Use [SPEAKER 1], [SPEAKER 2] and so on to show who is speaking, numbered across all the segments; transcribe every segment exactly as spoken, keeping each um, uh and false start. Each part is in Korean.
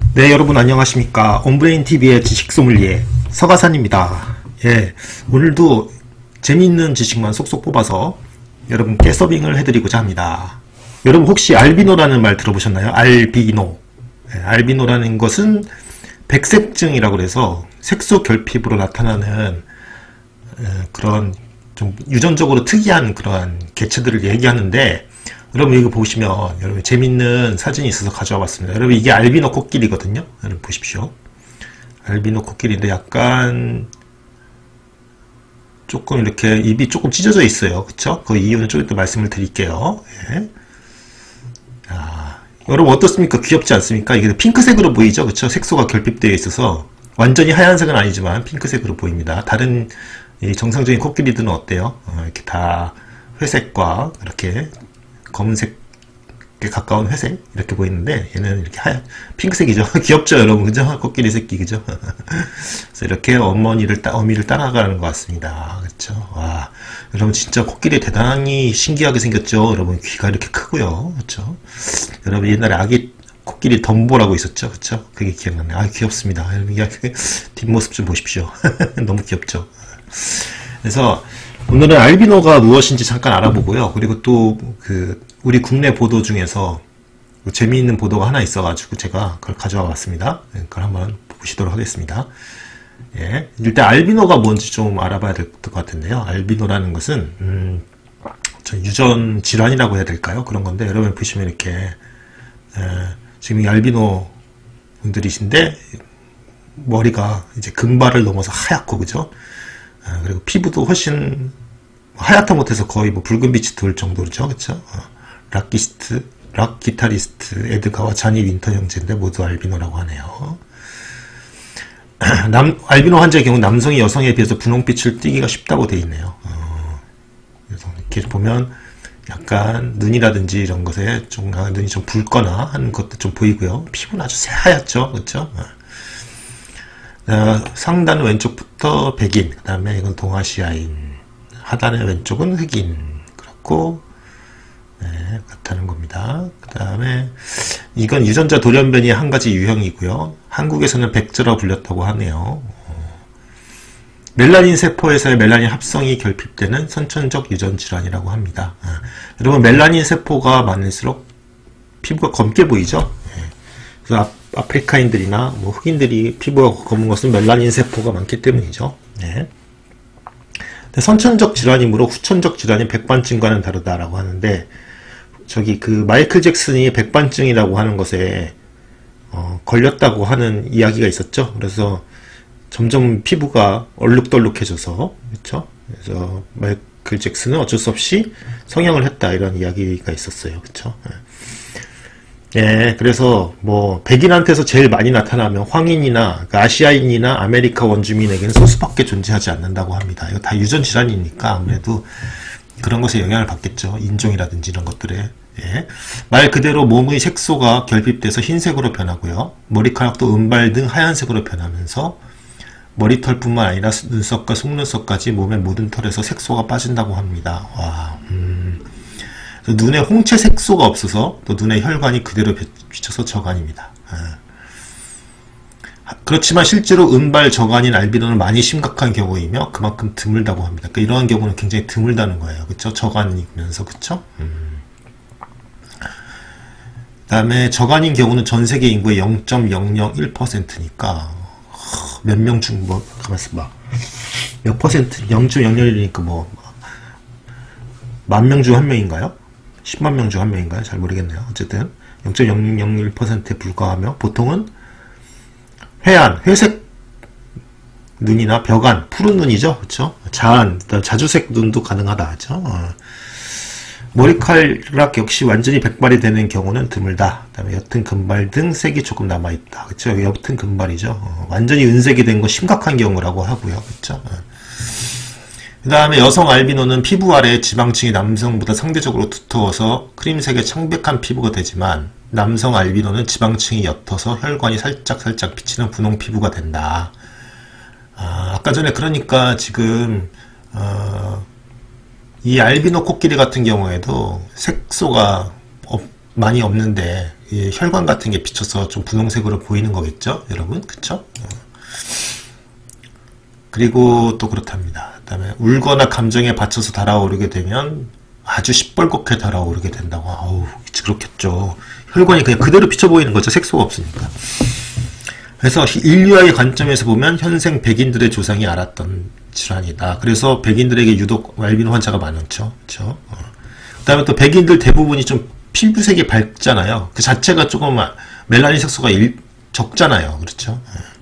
[SPEAKER 1] 네, 여러분 안녕하십니까. 온브레인티비의 지식소믈리에 서가산입니다. 예, 오늘도 재미있는 지식만 쏙쏙 뽑아서 여러분께 서빙을 해드리고자 합니다. 여러분 혹시 알비노라는 말 들어보셨나요? 알비노. 예, 알비노라는 것은 백색증이라고 해서 색소 결핍으로 나타나는 예, 그런 좀 유전적으로 특이한 그러한 개체들을 얘기하는데, 여러분 이거 보시면 여러분 재밌는 사진이 있어서 가져와 봤습니다. 여러분 이게 알비노 코끼리거든요. 여러분 보십시오. 알비노 코끼리인데 약간 조금 이렇게 입이 조금 찢어져 있어요. 그쵸? 그 이유는 좀 이따 말씀을 드릴게요. 예. 아, 여러분 어떻습니까? 귀엽지 않습니까? 이게 핑크색으로 보이죠? 그쵸? 색소가 결핍되어 있어서 완전히 하얀색은 아니지만 핑크색으로 보입니다. 다른 이 정상적인 코끼리들은 어때요? 어, 이렇게 다 회색과 이렇게 검은색에 가까운 회색 이렇게 보이는데, 얘는 이렇게 하얀 핑크색이죠. 귀엽죠 여러분, 그죠? 코끼리 새끼, 그죠? 그래서 이렇게 어머니를 따 어미를 따라가는 것 같습니다. 그렇죠? 와, 여러분 진짜 코끼리 대단히 신기하게 생겼죠. 여러분 귀가 이렇게 크고요. 그렇죠? 여러분 옛날에 아기 코끼리 덤보라고 있었죠. 그렇죠? 그게 기억나네요. 아, 귀엽습니다. 여러분 이게 뒷모습 좀 보십시오. 너무 귀엽죠? 그래서 오늘은 알비노가 무엇인지 잠깐 알아보고요. 그리고 또 그 우리 국내 보도 중에서 재미있는 보도가 하나 있어가지고 제가 그걸 가져와 봤습니다. 그걸 한번 보시도록 하겠습니다. 예, 일단 알비노가 뭔지 좀 알아봐야 될 것 같은데요. 알비노라는 것은 음, 유전 질환이라고 해야 될까요? 그런 건데, 여러분 보시면 이렇게 에, 지금 이 알비노 분들이신데 머리가 이제 금발을 넘어서 하얗고, 그죠? 아, 그리고 피부도 훨씬 하얗다 못해서 거의 뭐 붉은 빛이 돌 정도죠. 그쵸? 어, 락기스트, 락 기타리스트 에드가와 자니 윈터 형제인데 모두 알비노라고 하네요. 남, 알비노 환자의 경우 남성이 여성에 비해서 분홍빛을 띠기가 쉽다고 되어 있네요. 어, 그래서 이렇게 보면 약간 눈이라든지 이런 것에 좀 눈이 좀 붉거나 하는 것도 좀 보이고요. 피부는 아주 새하얗죠. 그쵸? 어. 어, 상단 왼쪽부터 백인, 그 다음에 이건 동아시아인, 하단의 왼쪽은 흑인, 그렇고, 네, 그렇다는 겁니다. 그 다음에 이건 유전자 돌연변이의 한 가지 유형이고요. 한국에서는 백저라고 불렸다고 하네요. 어, 멜라닌 세포에서의 멜라닌 합성이 결핍되는 선천적 유전 질환이라고 합니다. 아, 여러분 멜라닌 세포가 많을수록 피부가 검게 보이죠? 네. 그래서 아, 아프리카인들이나 뭐 흑인들이 피부가 검은 것은 멜라닌 세포가 많기 때문이죠. 네. 선천적 질환이므로 후천적 질환인 백반증과는 다르다라고 하는데, 저기 그 마이클 잭슨이 백반증이라고 하는 것에 어, 걸렸다고 하는 이야기가 있었죠. 그래서 점점 피부가 얼룩덜룩해져서, 그렇죠? 그래서 마이클 잭슨은 어쩔 수 없이 성형을 했다, 이런 이야기가 있었어요. 그렇죠? 예, 그래서 뭐 백인한테서 제일 많이 나타나면 황인이나 아시아인이나 아메리카 원주민에게는 소수밖에 존재하지 않는다고 합니다. 이거 다 유전 질환이니까 아무래도 그런 것에 영향을 받겠죠. 인종이라든지 이런 것들에. 예. 말 그대로 몸의 색소가 결핍돼서 흰색으로 변하고요. 머리카락도 은발 등 하얀색으로 변하면서 머리털뿐만 아니라 눈썹과 속눈썹까지 몸의 모든 털에서 색소가 빠진다고 합니다. 와, 음. 눈에 홍채 색소가 없어서 또 눈의 혈관이 그대로 비쳐서 저간입니다. 아. 그렇지만 실제로 은발 저간인 알비노는 많이 심각한 경우이며 그만큼 드물다고 합니다. 그러니까 이러한 경우는 굉장히 드물다는 거예요. 그쵸? 저간이면서, 그쵸? 음. 그 다음에 저간인 경우는 전 세계 인구의 영 점 영영일 퍼센트니까 몇 명 중 뭐 가만있어 봐. 몇 퍼센트? 영 점 영영일이니까 뭐 만 명 중 한 명인가요? 십만 명 중 한 명인가요? 잘 모르겠네요. 어쨌든 영 점 영영일 퍼센트에 불과하며 보통은 회안, 회색 눈이나 벽안, 푸른 눈이죠. 그렇죠? 자안, 자주색 눈도 가능하다 하죠. 어. 머리카락 역시 완전히 백발이 되는 경우는 드물다. 그 다음에 옅은 금발 등 색이 조금 남아있다. 그렇죠? 옅은 금발이죠. 어. 완전히 은색이 된 거 심각한 경우라고 하고요. 그렇죠? 어. 그 다음에 여성 알비노는 피부 아래 지방층이 남성보다 상대적으로 두터워서 크림색의 청백한 피부가 되지만, 남성 알비노는 지방층이 옅어서 혈관이 살짝살짝 비치는 분홍 피부가 된다. 아, 아까 전에 그러니까 지금 어, 이 알비노 코끼리 같은 경우에도 색소가 없, 많이 없는데 이 혈관 같은 게 비쳐서 좀 분홍색으로 보이는 거겠죠, 여러분? 그쵸? 어. 그리고 또 그렇답니다. 그 다음에 울거나 감정에 받쳐서 달아오르게 되면 아주 시뻘겋게 달아오르게 된다고. 아우, 그렇겠죠. 혈관이 그냥 그대로 비쳐 보이는 거죠. 색소가 없으니까. 그래서 인류학의 관점에서 보면 현생 백인들의 조상이 앓았던 질환이다. 그래서 백인들에게 유독 알비노 환자가 많죠. 그렇죠? 어. 그 다음에 또 백인들 대부분이 좀 피부색이 밝잖아요. 그 자체가 조금 멜라닌 색소가 일, 적잖아요. 그렇죠? 어.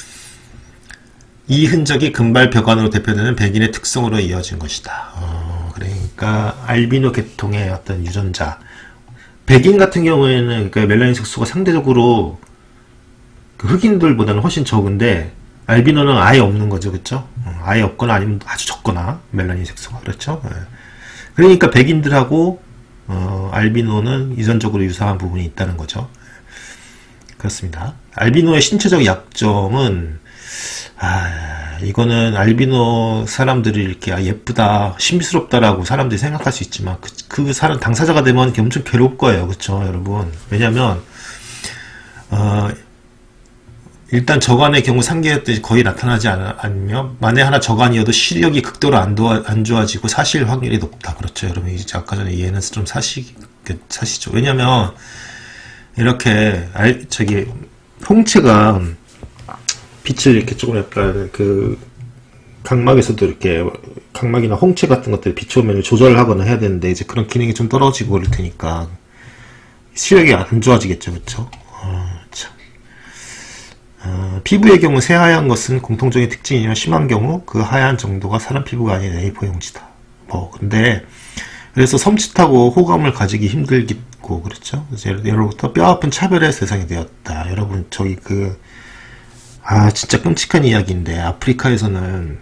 [SPEAKER 1] 이 흔적이 금발벽환으로 대표되는 백인의 특성으로 이어진 것이다. 어, 그러니까 알비노 계통의 어떤 유전자. 백인 같은 경우에는 그러니까 멜라닌 색소가 상대적으로 그 흑인들보다는 훨씬 적은데 알비노는 아예 없는 거죠, 그렇죠? 어, 아예 없거나 아니면 아주 적거나 멜라닌 색소가 그렇죠. 예. 그러니까 백인들하고 어, 알비노는 유전적으로 유사한 부분이 있다는 거죠. 그렇습니다. 알비노의 신체적 약점은 아, 이거는 알비노 사람들이 이렇게 아, 예쁘다, 신비스럽다라고 사람들이 생각할 수 있지만 그, 그 사람 당사자가 되면 엄청 괴로울 거예요, 그렇죠, 여러분? 왜냐면 어, 일단 저간의 경우 상계했듯이 거의 나타나지 않, 않으며 만에 하나 저간이어도 시력이 극도로 안, 도와, 안 좋아지고 사실 확률이 높다, 그렇죠, 여러분? 이제 아까 전에 이해는 좀 사시 사시죠. 왜냐면 이렇게 알, 저기 홍채가 빛을 이렇게 조금 약간 그 각막에서도 이렇게 각막이나 홍채 같은 것들 비춰오면 조절을 하거나 해야 되는데 이제 그런 기능이 좀 떨어지고 그럴 테니까 시력이 안 좋아지겠죠, 그렇죠? 어, 참. 어, 피부의 경우 새하얀 것은 공통적인 특징이며 심한 경우 그 하얀 정도가 사람 피부가 아닌 에이포 용지다. 뭐 근데 그래서 섬찟하고 호감을 가지기 힘들겠고 그렇죠? 예로부터 뼈아픈 차별의 대상이 되었다. 여러분 저기 그 아, 진짜 끔찍한 이야기인데, 아프리카에서는,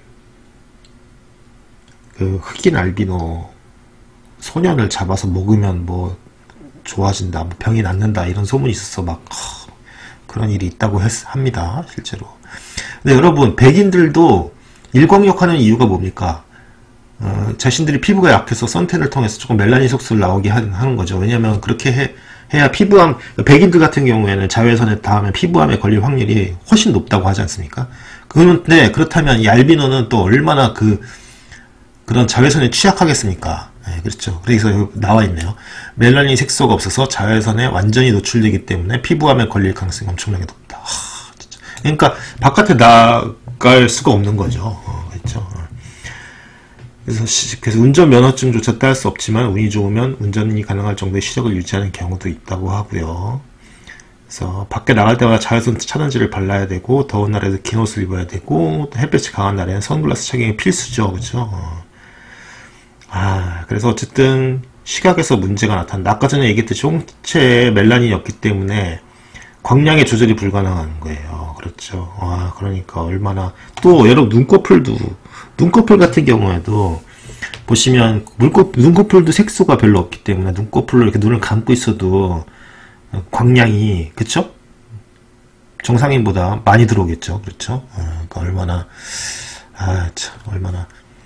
[SPEAKER 1] 그, 흑인 알비노 소년을 잡아서 먹으면 뭐, 좋아진다, 뭐 병이 낫는다, 이런 소문이 있어서 막, 허, 그런 일이 있다고 했, 합니다, 실제로. 근데 여러분, 백인들도 일광욕하는 이유가 뭡니까? 어, 자신들이 피부가 약해서 선탠을 통해서 조금 멜라닌 색소를 나오게 하, 하는 거죠. 왜냐면 그렇게 해, 해야 피부암, 백인들 같은 경우에는 자외선에 닿으면 피부암에 걸릴 확률이 훨씬 높다고 하지 않습니까? 그런데 그렇다면 이 알비노는 또 얼마나 그 그런 자외선에 취약하겠습니까? 네, 그렇죠. 그래서 여기 나와 있네요. 멜라닌 색소가 없어서 자외선에 완전히 노출되기 때문에 피부암에 걸릴 가능성이 엄청나게 높다. 하, 진짜. 그러니까 바깥에 나갈 수가 없는 거죠. 어, 그렇죠. 그래서, 시, 그래서 운전 면허증조차 딸 수 없지만 운이 좋으면 운전이 가능할 정도의 시력을 유지하는 경우도 있다고 하고요. 그래서 밖에 나갈 때마다 자외선 차단제를 발라야 되고 더운 날에도 긴 옷을 입어야 되고 햇볕이 강한 날에는 선글라스 착용이 필수죠, 그렇죠? 어. 아, 그래서 어쨌든 시각에서 문제가 나타난다. 아까 전에 얘기했듯이 홍채에 멜라닌이 없기 때문에 광량의 조절이 불가능한 거예요. 그렇죠. 와, 그러니까 얼마나 또 여러분 눈꺼풀도 눈꺼풀 같은 경우에도 보시면 눈꺼, 눈꺼풀도 색소가 별로 없기 때문에 눈꺼풀로 이렇게 눈을 감고 있어도 광량이 그쵸? 정상인보다 많이 들어오겠죠. 그렇죠? 어, 그러니까 얼마나 아 참 얼마나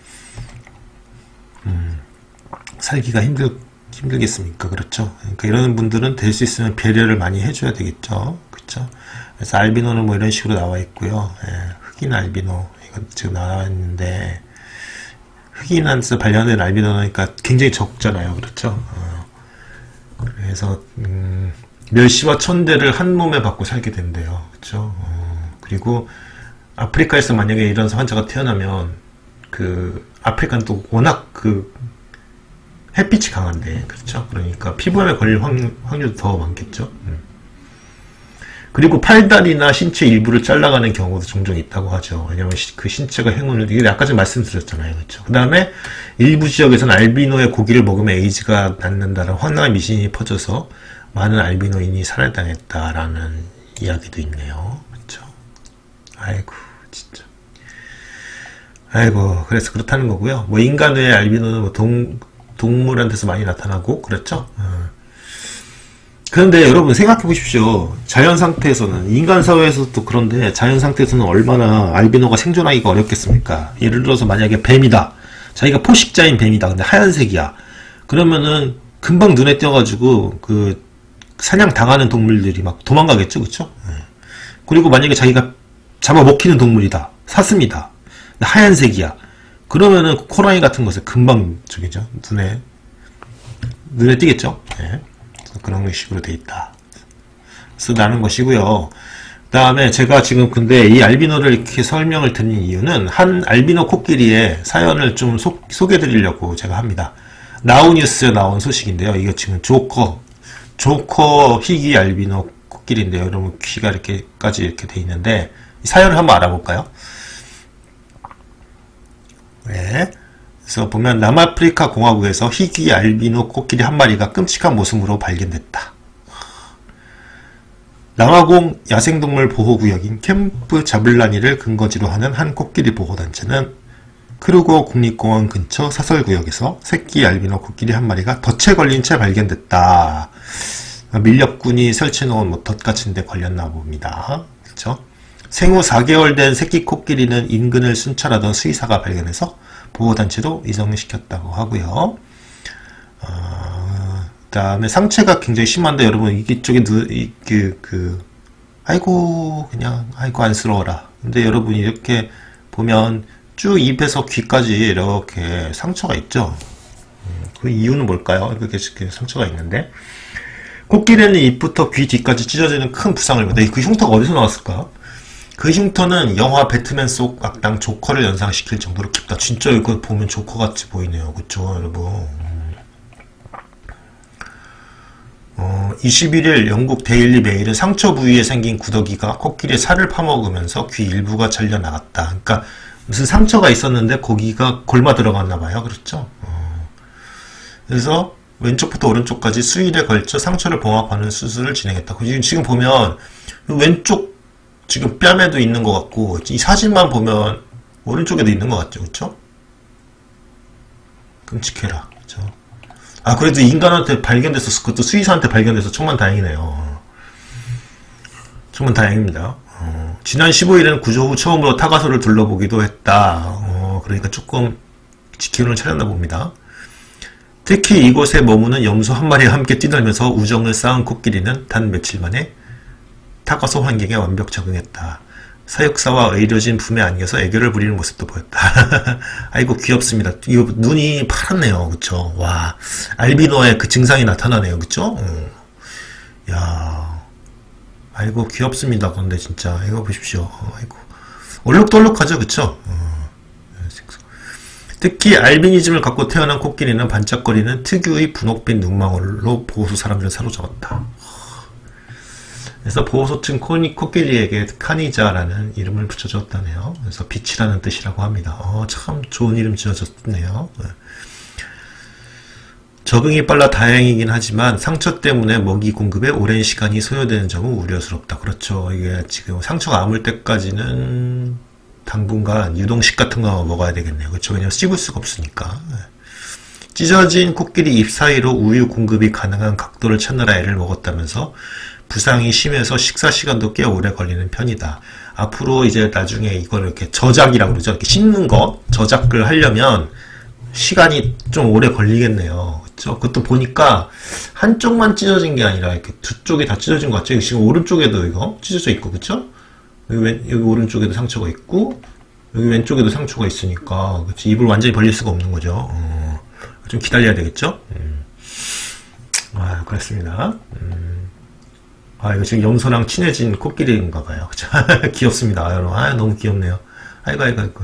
[SPEAKER 1] 음, 살기가 힘들 힘들겠습니까? 그렇죠? 그러니까 이런 분들은 될 수 있으면 배려를 많이 해줘야 되겠죠. 그렇죠? 그래서 알비노는 뭐 이런 식으로 나와 있고요. 예, 흑인 알비노 이거 지금 나와 있는데 흑인한테 관련된 알비노는 그러니까 굉장히 적잖아요. 그렇죠? 어, 그래서 음, 멸시와 천대를 한 몸에 받고 살게 된대요. 그렇죠? 어, 그리고 아프리카에서 만약에 이런 환자가 태어나면 그 아프리카는 또 워낙 그 햇빛이 강한데 그렇죠? 그러니까 피부암에 걸릴 확, 확률도 더 많겠죠. 음. 그리고 팔다리나 신체 일부를 잘라가는 경우도 종종 있다고 하죠. 왜냐면 그 신체가 행운을 이게 아까 전 말씀드렸잖아요. 그렇죠? 그 다음에 일부 지역에서는 알비노의 고기를 먹으면 에이즈가 낫는다는 황당한 미신이 퍼져서 많은 알비노인이 살해당했다라는 이야기도 있네요. 그렇죠? 아이고 진짜. 아이고 그래서 그렇다는 거고요. 뭐 인간 외의 알비노는 뭐 동 동물한테서 많이 나타나고 그렇죠. 어. 그런데 여러분 생각해 보십시오. 자연 상태에서는 인간 사회에서도 그런데 자연 상태에서는 얼마나 알비노가 생존하기가 어렵겠습니까? 예를 들어서 만약에 뱀이다. 자기가 포식자인 뱀이다. 근데 하얀색이야. 그러면은 금방 눈에 띄어가지고 그 사냥 당하는 동물들이 막 도망가겠죠, 그쵸? 예. 그리고 만약에 자기가 잡아먹히는 동물이다, 사슴이다, 하얀색이야, 그러면은 호랑이 같은 것을 금방 저기죠, 눈에 눈에 띄겠죠. 예. 그런 식으로 돼 있다. 쓰다는 것이고요. 그 다음에 제가 지금 근데 이 알비노를 이렇게 설명을 드린 이유는 한 알비노 코끼리의 사연을 좀 소, 소개해 드리려고 제가 합니다. 나우뉴스에 나온 소식인데요. 이거 지금 조커, 조커 희귀 알비노 코끼리인데요. 여러분 귀가 이렇게까지 이렇게 돼 있는데 사연을 한번 알아볼까요? 네. 그래서 보면 남아프리카 공화국에서 희귀 알비노 코끼리 한 마리가 끔찍한 모습으로 발견됐다. 남아공 야생동물 보호구역인 캠프 자블라니를 근거지로 하는 한 코끼리 보호단체는 크루거 국립공원 근처 사설구역에서 새끼 알비노 코끼리 한 마리가 덫에 걸린 채 발견됐다. 밀렵꾼이 설치해놓은 뭐 덫 같은 데 걸렸나 봅니다. 그렇죠? 생후 사 개월 된 새끼 코끼리는 인근을 순찰하던 수의사가 발견해서 보호단체로 이송시켰다고 하고요. 어, 그 다음에 상체가 굉장히 심한데 여러분 이쪽에 그, 그, 아이고 그냥 아이고 안쓰러워라. 근데 여러분 이렇게 보면 쭉 입에서 귀까지 이렇게 상처가 있죠. 그 이유는 뭘까요? 이렇게 상처가 있는데 코끼리는 입부터 귀 뒤까지 찢어지는 큰 부상을 입었다. 그 흉터가 어디서 나왔을까? 그 흉터는 영화 배트맨 속 악당 조커를 연상시킬 정도로 깊다. 진짜 이거 보면 조커같이 보이네요. 그쵸 여러분? 어, 이십일 일 영국 데일리 메일은 상처 부위에 생긴 구더기가 코끼리의 살을 파먹으면서 귀 일부가 잘려나갔다. 그러니까 무슨 상처가 있었는데 거기가 골마 들어갔나봐요. 그렇죠? 어. 그래서 왼쪽부터 오른쪽까지 수일에 걸쳐 상처를 봉합하는 수술을 진행했다. 지금 보면 왼쪽 지금 뺨에도 있는 것 같고 이 사진만 보면 오른쪽에도 있는 것 같죠, 그렇죠? 끔찍해라, 그렇죠? 아 그래도 인간한테 발견돼서 그것도 수의사한테 발견돼서 정말 다행이네요. 정말 다행입니다. 어, 지난 십오 일에는 구조 후 처음으로 타가소를 둘러보기도 했다. 어, 그러니까 조금 기운을 차렸나 봅니다. 특히 이곳에 머무는 염소 한 마리와 함께 뛰놀면서 우정을 쌓은 코끼리는 단 며칠 만에 타가소 환경에 완벽 적응했다. 사육사와 의료진 품에 안겨서 애교를 부리는 모습도 보였다. 아이고 귀엽습니다. 이거 눈이 파랗네요. 그쵸? 와 알비노의 그 증상이 나타나네요. 그쵸? 음. 야 아이고 귀엽습니다. 근데 진짜 이거 보십시오. 아이고 얼룩덜룩하죠. 그쵸? 어. 특히 알비니즘을 갖고 태어난 코끼리는 반짝거리는 특유의 분홍빛 눈망울로 보호소 사람들을 사로잡았다. 그래서 보호소층 코끼리에게 카니자라는 이름을 붙여줬다네요. 그래서 빛이라는 뜻이라고 합니다. 어, 참 좋은 이름 지어줬네요. 적응이 빨라 다행이긴 하지만 상처 때문에 먹이 공급에 오랜 시간이 소요되는 점은 우려스럽다. 그렇죠. 이게 지금 상처가 아물 때까지는 당분간 유동식 같은 거 먹어야 되겠네요. 그렇죠. 왜냐면 씹을 수가 없으니까. 찢어진 코끼리 입 사이로 우유 공급이 가능한 각도를 찾느라 애를 먹었다면서 부상이 심해서 식사 시간도 꽤 오래 걸리는 편이다. 앞으로 이제 나중에 이걸 이렇게 저작이라고 그러죠. 이렇게 씹는 거, 저작을 하려면 시간이 좀 오래 걸리겠네요. 그쵸? 그것도 보니까 한쪽만 찢어진 게 아니라 이렇게 두 쪽이 다 찢어진 것 같죠? 지금 오른쪽에도 이거 찢어져 있고, 그쵸? 여기, 왼, 여기 오른쪽에도 상처가 있고, 여기 왼쪽에도 상처가 있으니까, 그치? 입을 완전히 벌릴 수가 없는 거죠. 어, 좀 기다려야 되겠죠? 음. 아, 그렇습니다. 음. 아, 이거 지금 염소랑 친해진 코끼리인가 봐요. 그쵸? 귀엽습니다. 여러분. 아, 너무 귀엽네요. 아이고, 아이고, 아이고,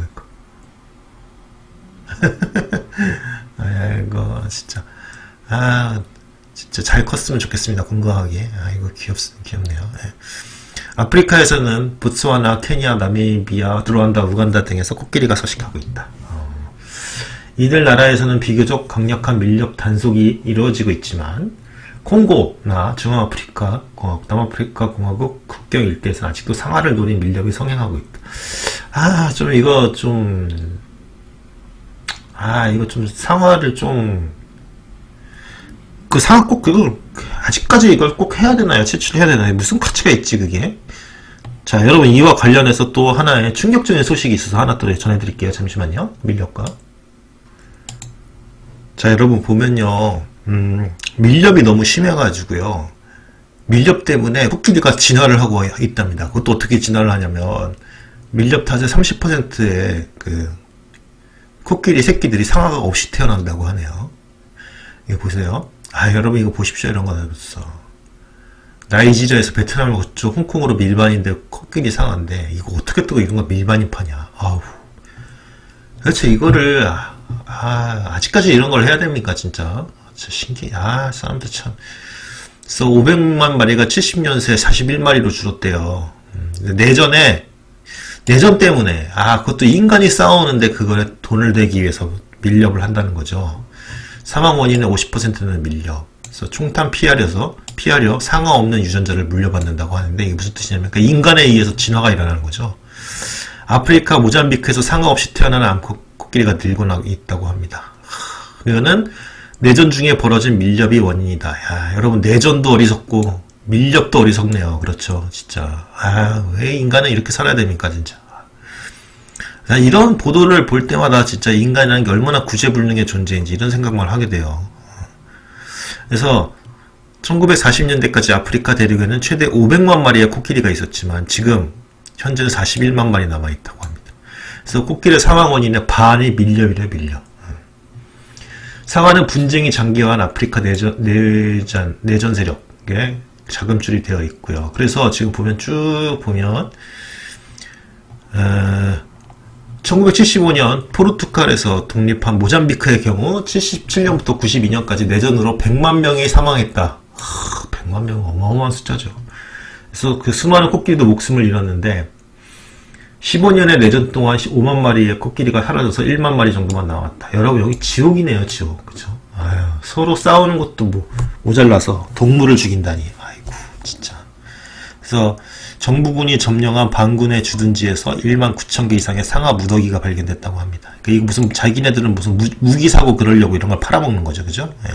[SPEAKER 1] 아이고. 아이고, 진짜. 아, 진짜 잘 컸으면 좋겠습니다. 건강하게. 아이고, 귀엽, 귀엽네요. 네. 아프리카에서는 보츠와나, 케냐, 나미비아, 루안다, 우간다 등에서 코끼리가 서식하고 있다. 어. 이들 나라에서는 비교적 강력한 밀렵 단속이 이루어지고 있지만, 콩고나 중앙아프리카 공화국, 남아프리카 공화국 국경 일대에서는 아직도 상아를 노린 밀렵이 성행하고 있다. 아, 좀 이거 좀, 아, 이거 좀 상아를 좀, 그 상아 꼭 그걸, 아직까지 이걸 꼭 해야 되나요? 채취해야 되나요? 무슨 가치가 있지, 그게? 자, 여러분, 이와 관련해서 또 하나의 충격적인 소식이 있어서 하나 또 전해드릴게요. 잠시만요. 밀렵과. 자, 여러분, 보면요. 음, 밀렵이 너무 심해가지고요. 밀렵 때문에 코끼리가 진화를 하고 있답니다. 그것도 어떻게 진화를 하냐면 밀렵 탓에 삼십 퍼센트의 그 코끼리 새끼들이 상아가 없이 태어난다고 하네요. 이거 보세요. 아, 여러분 이거 보십시오. 이런 거 나왔어. 나이지리아에서 베트남을 거쳐 홍콩으로 밀반인데 코끼리 상아인데 이거 어떻게 또 이런 거 밀반입하냐. 아우. 도대체 이거를 아, 아, 아직까지 이런 걸 해야 됩니까 진짜. 진짜 신기해. 아, 사람들 참. 그래서 오백만 마리가 칠십 년 새 사십일 마리로 줄었대요. 음, 내전에 내전 때문에 아 그것도 인간이 싸우는데 그거에 돈을 내기 위해서 밀렵을 한다는 거죠. 사망 원인의 오십 퍼센트는 밀렵. 그래서 총탄 피하려서 피하려 상아 없는 유전자를 물려받는다고 하는데 이게 무슨 뜻이냐면 그러니까 인간에 의해서 진화가 일어나는 거죠. 아프리카 모잠비크에서 상아 없이 태어나는 암코끼리가 늘고 있다고 합니다. 이거는 내전 중에 벌어진 밀렵이 원인이다. 야, 여러분 내전도 어리석고 밀렵도 어리석네요. 그렇죠. 진짜 아, 왜 인간은 이렇게 살아야 됩니까 진짜. 이런 보도를 볼 때마다 진짜 인간이라는 게 얼마나 구제불능의 존재인지 이런 생각만 하게 돼요. 그래서 천구백사십 년대까지 아프리카 대륙에는 최대 오백만 마리의 코끼리가 있었지만 지금 현재는 사십일만 마리 남아있다고 합니다. 그래서 코끼리 사망 원인의 반이 밀렵이래. 밀렵. 상아는 분쟁이 장기화한 아프리카 내전, 내전, 내전 세력에 자금줄이 되어 있고요. 그래서 지금 보면 쭉 보면 어, 천구백칠십오 년 포르투갈에서 독립한 모잠비크의 경우 칠십칠 년부터 구십이 년까지 내전으로 백만 명이 사망했다. 하, 백만 명 어마어마한 숫자죠. 그래서 그 수많은 코끼리도 목숨을 잃었는데 십오 년의 내전 동안 오만 마리의 코끼리가 사라져서 일만 마리 정도만 나왔다. 여러분 여기 지옥이네요. 지옥. 그죠? 아유, 서로 싸우는 것도 뭐 모자라서 동물을 죽인다니. 아이고 진짜. 그래서 정부군이 점령한 반군의 주둔지에서 일만 구천 개 이상의 상아 무더기가 발견됐다고 합니다. 그러니까 이거 무슨 자기네들은 무슨 무, 무기 사고 그러려고 이런 걸 팔아먹는 거죠. 그죠? 예.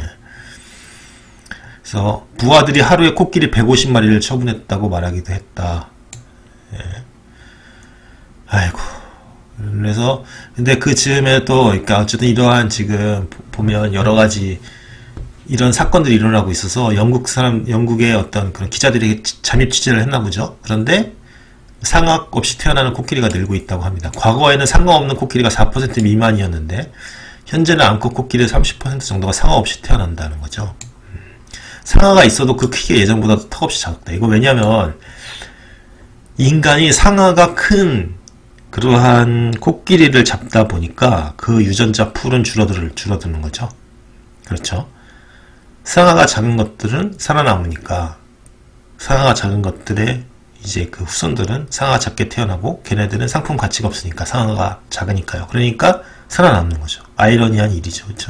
[SPEAKER 1] 그래서 부하들이 하루에 코끼리 백오십 마리를 처분했다고 말하기도 했다. 예. 아이고. 그래서 근데 그 즈음에 또 그러니까 어쨌든 이러한 지금 보면 여러 가지 이런 사건들이 일어나고 있어서 영국 사람 영국의 어떤 그런 기자들이 잠입 취재를 했나 보죠. 그런데 상아 없이 태어나는 코끼리가 늘고 있다고 합니다. 과거에는 상아 없는 코끼리가 사 퍼센트 미만이었는데 현재는 암컷 코끼리의 삼십 퍼센트 정도가 상아 없이 태어난다는 거죠. 상아가 있어도 그 크기가 예전보다 턱없이 작다. 이거 왜냐면 인간이 상아가 큰 그러한 코끼리를 잡다 보니까 그 유전자 풀은 줄어들, 줄어드는 거죠. 그렇죠. 상아가 작은 것들은 살아남으니까 상아가 작은 것들의 이제 그 후손들은 상아가 작게 태어나고 걔네들은 상품 가치가 없으니까 상아가 작으니까요. 그러니까 살아남는 거죠. 아이러니한 일이죠. 그렇죠.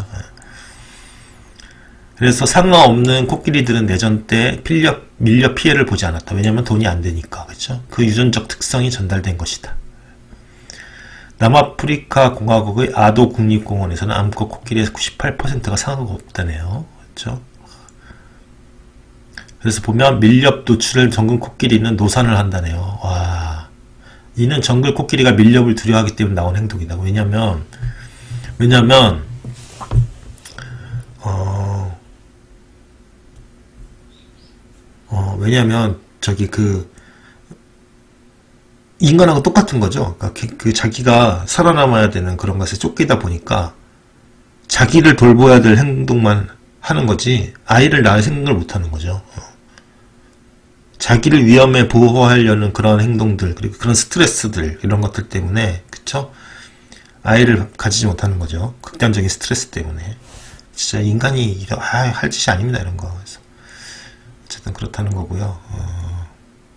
[SPEAKER 1] 그래서 상아 없는 코끼리들은 내전 때 밀렵, 밀렵 피해를 보지 않았다. 왜냐하면 돈이 안 되니까. 그렇죠. 그 유전적 특성이 전달된 것이다. 남아프리카 공화국의 아도 국립공원에서는 암컷 코끼리의 구십팔 퍼센트가 상아가 없다네요. 그렇죠? 그래서 보면 밀렵 노출을 정글 코끼리는 노산을 한다네요. 와, 이는 정글 코끼리가 밀렵을 두려워하기 때문에 나온 행동이다. 왜냐면 왜냐면 어, 어 왜냐면 저기 그 인간하고 똑같은 거죠. 그러니까 그, 그 자기가 살아남아야 되는 그런 것에 쫓기다 보니까 자기를 돌보아야 될 행동만 하는 거지 아이를 낳을 생각을 못 하는 거죠. 자기를 위험에 보호하려는 그런 행동들 그리고 그런 스트레스들 이런 것들 때문에 그쵸? 아이를 가지지 못하는 거죠. 극단적인 스트레스 때문에. 진짜 인간이 이런, 아, 할 짓이 아닙니다. 이런 거. 그래서 어쨌든 그렇다는 거고요. 어,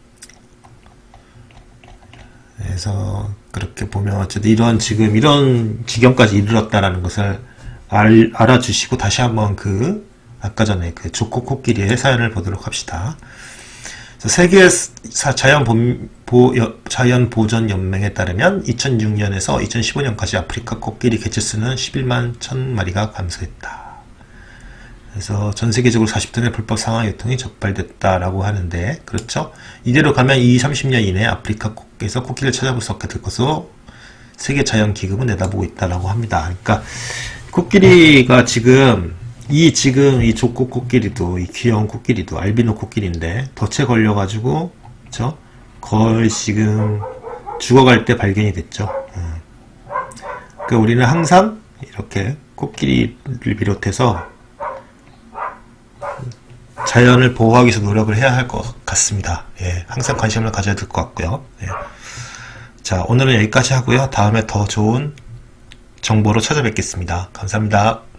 [SPEAKER 1] 그래서 그렇게 보면 어쨌든 이런 지금 이런 지경까지 이르렀다라는 것을 알, 알아주시고 다시 한번 그 아까 전에 그 조코 코끼리의 사연을 보도록 합시다. 세계 자연, 보, 자연 보전 연맹에 따르면 이천육 년에서 이천십오 년까지 아프리카 코끼리 개체수는 십일만 천 마리가 감소했다. 그래서 전 세계적으로 사십 톤의 불법 상아 유통이 적발됐다라고 하는데, 그렇죠? 이대로 가면 이십, 삼십 년 이내에 아프리카에서 코끼리를 찾아볼 수 없게 될 것으로 세계 자연 기금은 내다보고 있다라고 합니다. 그러니까 코끼리가 지금 이 지금 이 족고 코끼리도 이 귀여운 코끼리도 알비노 코끼리인데 덫에 걸려가지고 그쵸? 거의 지금 죽어갈 때 발견이 됐죠. 음. 그러니까 우리는 항상 이렇게 코끼리를 비롯해서 자연을 보호하기 위해서 노력을 해야 할 것 같습니다. 예, 항상 관심을 가져야 될 것 같고요. 예. 자, 오늘은 여기까지 하고요. 다음에 더 좋은 정보로 찾아뵙겠습니다. 감사합니다.